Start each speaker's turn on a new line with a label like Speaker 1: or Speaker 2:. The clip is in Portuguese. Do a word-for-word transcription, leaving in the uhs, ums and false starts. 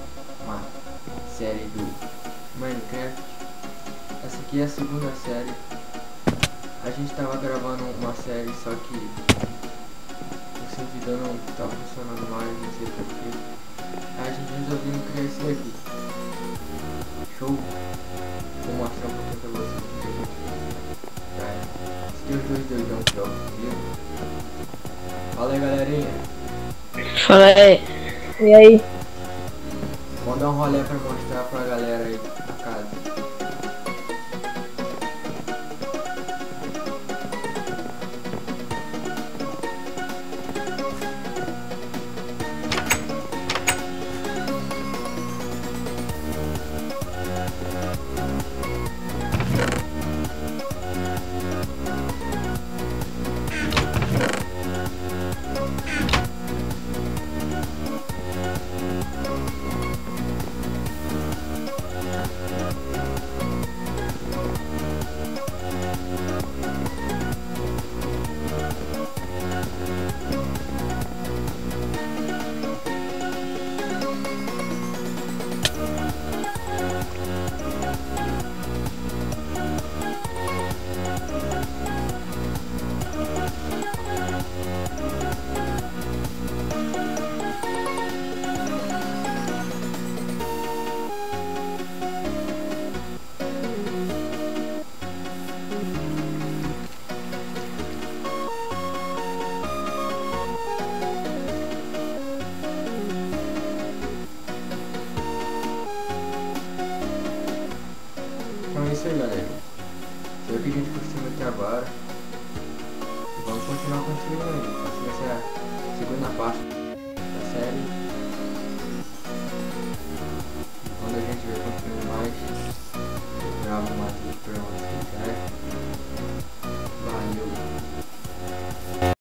Speaker 1: uma série do Minecraft. Essa aqui é a segunda série. A gente tava gravando uma série, só que o servidor não tá funcionando mais, não sei porquê. Aí a gente resolveu criar esse daqui. Show! Vou mostrar um pouquinho pra vocês o que a gente fez. Tá? Esse aqui é os dois doidão que jogam comigo. Fala aí, galerinha.
Speaker 2: Fala aí. E aí?
Speaker 1: Vou dar um rolê pra mostrar pra galera aí na casa. Então é isso aí, galera. Foi o que a gente construiu até agora. E vamos continuar construindo aí. Essa vai ser a segunda parte da série. Quando a gente vai construindo mais, eu gravo mais vídeo pra vocês.